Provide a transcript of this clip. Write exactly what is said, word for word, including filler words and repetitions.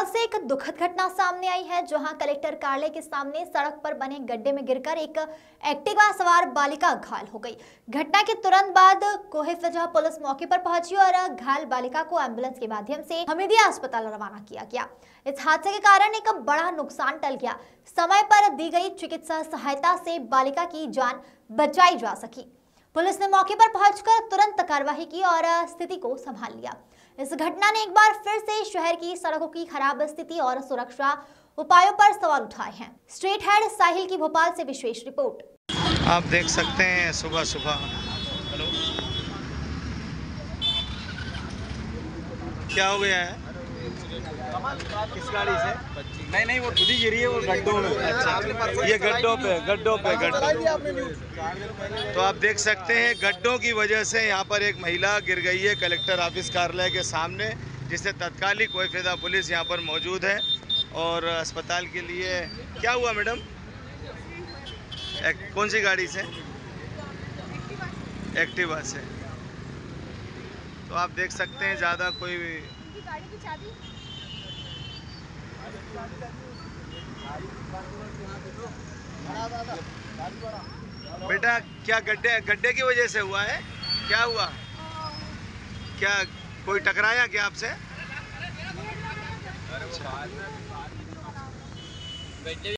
भोपाल से एक दुखद घटना सामने आई है, जहां कलेक्टर कार्यालय के सामने सड़क पर बने गड्ढे में गिरकर एक एक्टिवा सवार बालिका घायल हो गई। घटना के तुरंत बाद कोहेफिजा पुलिस मौके पर पहुंची और घायल बालिका को एम्बुलेंस के माध्यम से हमीदिया अस्पताल रवाना किया गया। इस हादसे के कारण एक बड़ा नुकसान टल गया। समय पर दी गई चिकित्सा सहायता से बालिका की जान बचाई जा सकी। पुलिस ने मौके पर पहुंचकर तुरंत कार्रवाई की और स्थिति को संभाल लिया। इस घटना ने एक बार फिर से शहर की सड़कों की खराब स्थिति और सुरक्षा उपायों पर सवाल उठाए हैं। स्ट्रीट हेड साहिल की भोपाल से विशेष रिपोर्ट। आप देख सकते हैं सुबह सुबह हेलो क्या हो गया है? किस गाड़ी से? नहीं नहीं वो खुद ही गिरी है वो गड्ढों में। अच्छा, ये गड्ढों पे गड्ढों पे गड्ढों तो आप देख सकते हैं गड्ढों की वजह से यहाँ पर एक महिला गिर गई है कलेक्टर ऑफिस कार्यालय के सामने, जिससे तत्कालिक कोहेफिजा पुलिस यहाँ पर मौजूद है और अस्पताल के लिए। क्या हुआ मैडम? एक, कौन सी गाड़ी से? एक्टिवा से। तो आप देख सकते हैं ज़्यादा कोई गाड़ी की चाबी बेटा, क्या गड्ढे गड्ढे की वजह से हुआ है? क्या हुआ? क्या कोई टकराया क्या आपसे? अच्छा।